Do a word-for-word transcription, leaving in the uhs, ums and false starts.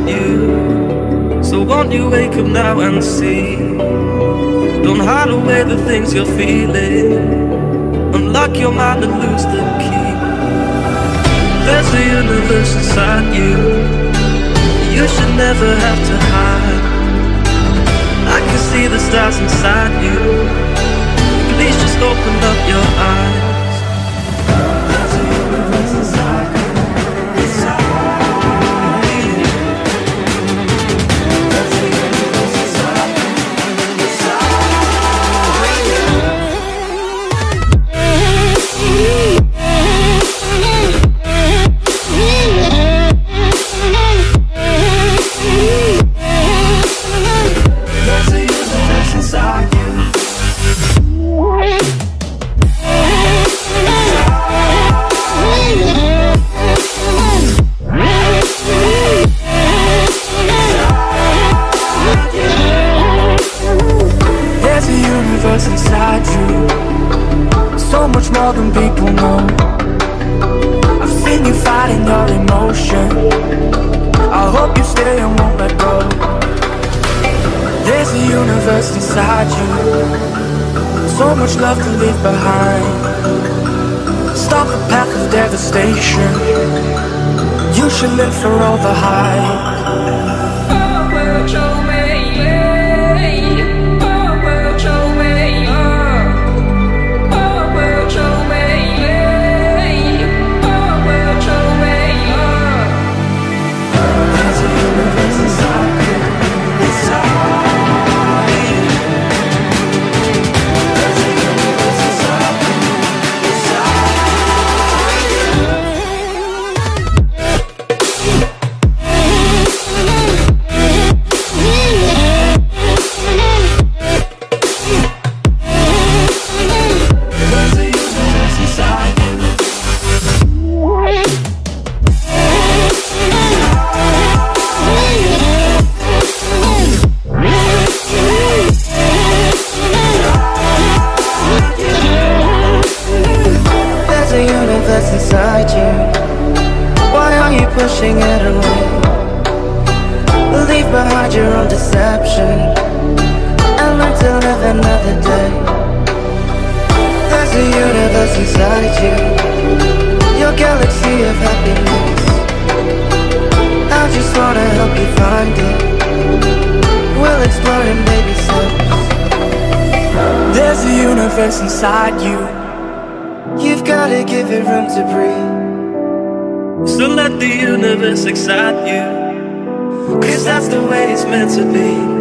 you. So won't you wake up now and see? Don't hide away the things you're feeling. Unlock your mind and lose the key. There's a universe inside you. You should never have to hide. I can see the stars inside you. Please just open up your eyes. There's a universe inside you. Inside you. There's a universe inside you. Inside you, so much more than people know. I've seen you fighting your emotion. I hope you stay and won't let go. There's a universe inside you, so much love to leave behind. Stop the path of devastation. You should live for all the hype. Inside you, why are you pushing it away? Leave behind your own deception and learn to live another day. There's a universe inside you, your galaxy of happiness. I just wanna help you find it. We'll explore in baby steps. There's a universe inside you. You've gotta give it room to breathe. So let the universe excite you, 'cause that's the way it's meant to be.